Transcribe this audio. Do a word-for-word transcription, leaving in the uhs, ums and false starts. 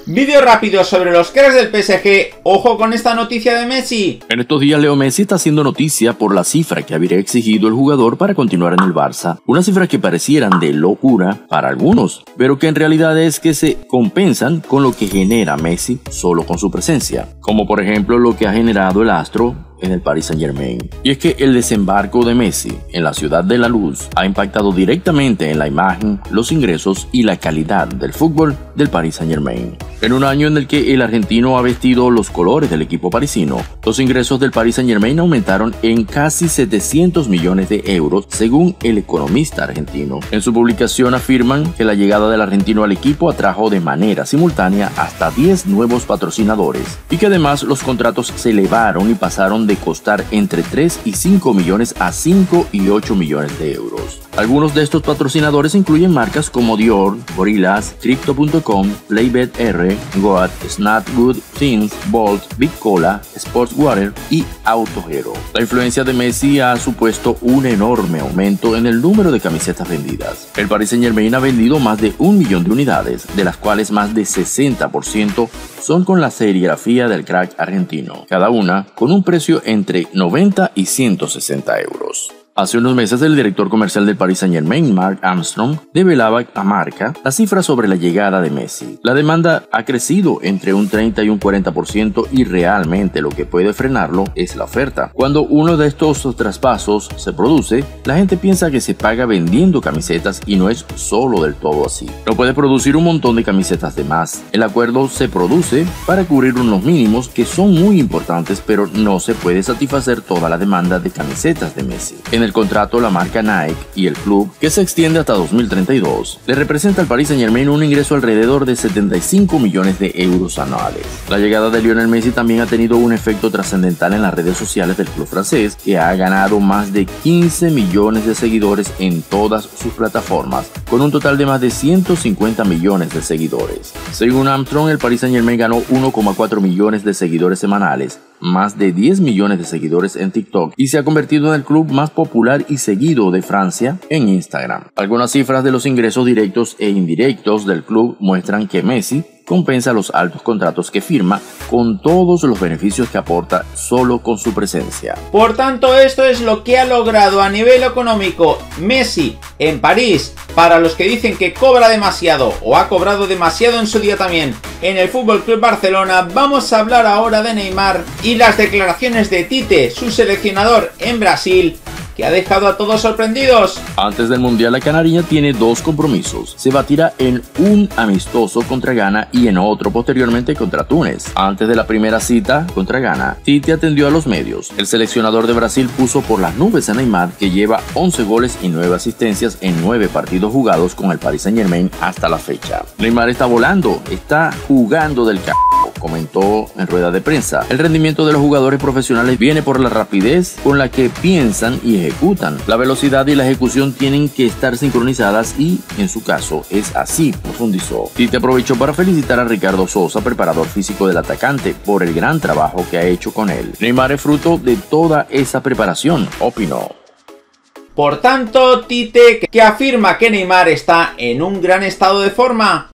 Vídeo rápido sobre los cracks del P S G. Ojo con esta noticia de Messi. En estos días Leo Messi está haciendo noticia por la cifra que habría exigido el jugador para continuar en el Barça. Una cifra que parecieran de locura para algunos, pero que en realidad es que se compensan con lo que genera Messi solo con su presencia. Como por ejemplo lo que ha generado el astro en el Paris Saint-Germain. Y es que el desembarco de Messi en la Ciudad de la Luz ha impactado directamente en la imagen, los ingresos y la calidad del fútbol del Paris Saint-Germain. En un año en el que el argentino ha vestido los colores del equipo parisino, los ingresos del Paris Saint-Germain aumentaron en casi setecientos millones de euros, según el economista argentino. En su publicación afirman que la llegada del argentino al equipo atrajo de manera simultánea hasta diez nuevos patrocinadores y que además los contratos se elevaron y pasaron de costar entre tres y cinco millones a cinco y ocho millones de euros. Algunos de estos patrocinadores incluyen marcas como Dior, Gorillaz, Crypto punto com, PlayBetR, Goat, Snap Good Things, Bolt, Big Cola, Sportswater y Auto Hero. La influencia de Messi ha supuesto un enorme aumento en el número de camisetas vendidas. El Paris Saint-Germain ha vendido más de un millón de unidades, de las cuales más de sesenta por ciento son con la serigrafía del crack argentino, cada una con un precio entre noventa y ciento sesenta euros. Hace unos meses el director comercial del Paris Saint-Germain, Mark Armstrong, develaba a Marca la cifra sobre la llegada de Messi. La demanda ha crecido entre un treinta y un cuarenta por ciento y realmente lo que puede frenarlo es la oferta. Cuando uno de estos traspasos se produce, la gente piensa que se paga vendiendo camisetas y no es solo del todo así. No puede producir un montón de camisetas de más. El acuerdo se produce para cubrir unos mínimos que son muy importantes, pero no se puede satisfacer toda la demanda de camisetas de Messi. En el contrato, la marca Nike y el club, que se extiende hasta dos mil treinta y dos, le representa al Paris Saint-Germain un ingreso alrededor de setenta y cinco millones de euros anuales. La llegada de Lionel Messi también ha tenido un efecto trascendental en las redes sociales del club francés, que ha ganado más de quince millones de seguidores en todas sus plataformas, con un total de más de ciento cincuenta millones de seguidores. Según Armstrong, el Paris Saint-Germain ganó uno coma cuatro millones de seguidores semanales, más de diez millones de seguidores en TikTok y se ha convertido en el club más popular y seguido de Francia en Instagram. Algunas cifras de los ingresos directos e indirectos del club muestran que Messi compensa los altos contratos que firma con todos los beneficios que aporta solo con su presencia. Por tanto, esto es lo que ha logrado a nivel económico Messi en París. Para los que dicen que cobra demasiado o ha cobrado demasiado en su día también en el F C Barcelona, vamos a hablar ahora de Neymar y las declaraciones de Tite, su seleccionador en Brasil, que ha dejado a todos sorprendidos. Antes del Mundial, la canariña tiene dos compromisos. Se batirá en un amistoso contra Ghana y en otro posteriormente contra Túnez. Antes de la primera cita contra Ghana, Tite atendió a los medios. El seleccionador de Brasil puso por las nubes a Neymar, que lleva once goles y nueve asistencias en nueve partidos jugados con el Paris Saint-Germain hasta la fecha. Neymar está volando, está jugando del c***, comentó en rueda de prensa. El rendimiento de los jugadores profesionales viene por la rapidez con la que piensan y ejecutan. La velocidad y la ejecución tienen que estar sincronizadas y, en su caso, es así, profundizó. Tite aprovechó para felicitar a Ricardo Sosa, preparador físico del atacante, por el gran trabajo que ha hecho con él. Neymar es fruto de toda esa preparación, opinó. Por tanto, Tite, que afirma que Neymar está en un gran estado de forma.